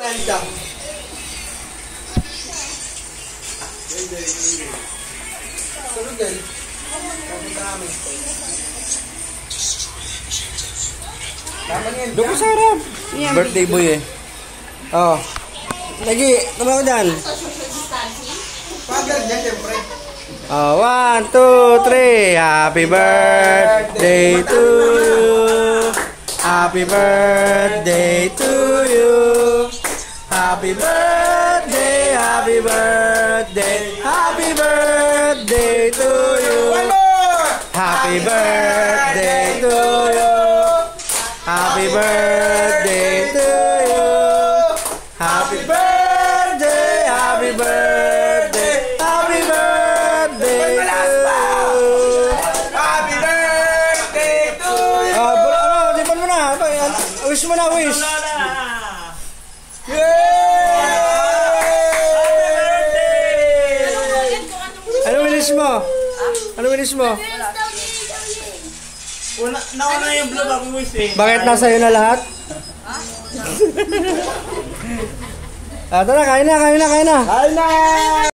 Nanda. Tulog din. Doon sa harap. Birthday boy eh. Oh. Lagi, tama ko dyan. Father dyan, siyempre. Oh, 1, 2, 3. Happy birthday to you. Happy birthday to you. Happy birthday, happy birthday, happy birthday to you. Happy birthday to you. Happy birthday to you. Happy birthday, happy birthday, happy birthday to you. Happy birthday to you. Ano, dipan mo na. Wish mo na, wish. Ano wish mo? Ano wish mo? Nauna yung blue bago wish eh. Bakit nasa iyo na lahat? Tara, kain na. Kain na!